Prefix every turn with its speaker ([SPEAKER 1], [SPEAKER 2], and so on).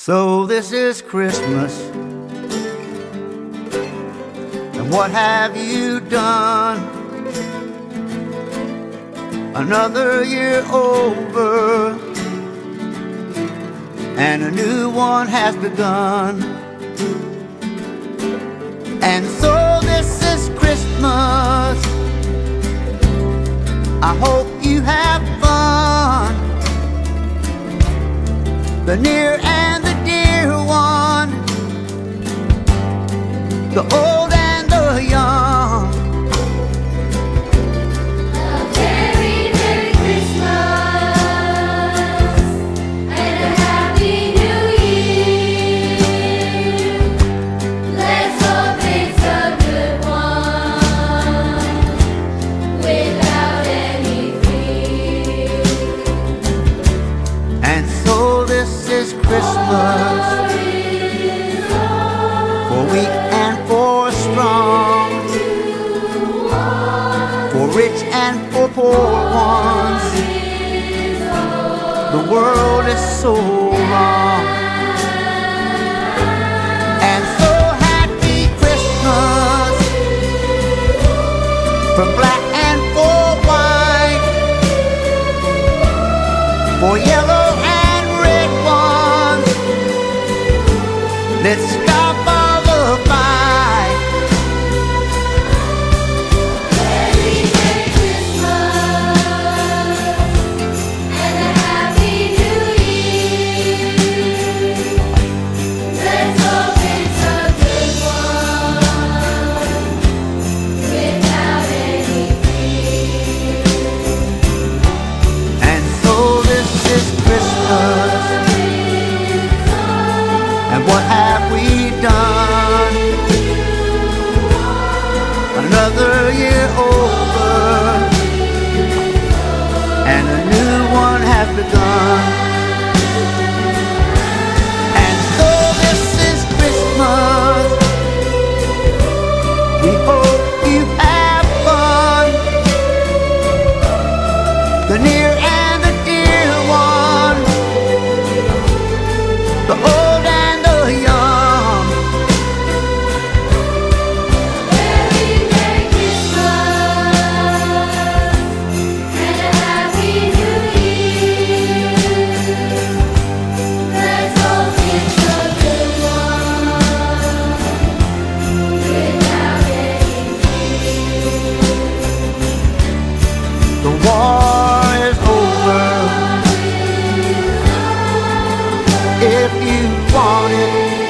[SPEAKER 1] So this is Christmas, and what have you done? Another year over, and a new one has begun. And so this is Christmas, I hope you have fun. The near and the dear one, the old and the young.
[SPEAKER 2] A very, Merry Christmas and a Happy New Year. Let's hope it's a good one without any fear.
[SPEAKER 1] And so this is Christmas, for weak and for strong, for rich and for poor ones. The world is so wrong. And so happy Christmas, for black and for white, for yellow and red ones. Let's stop all the fight.
[SPEAKER 2] Very, Merry Christmas and a Happy New Year. Let's hope it's a good one without any fear.
[SPEAKER 1] And so this is Christmas, and what have we done? Another year over, and a new one has begun. And so this is Christmas, we hope you have fun. The near and the dear one, the old and the young.
[SPEAKER 2] Very, Merry Christmas and a Happy New Year. Let's hope it's a good one without any fear.
[SPEAKER 1] The war is over, if you want it.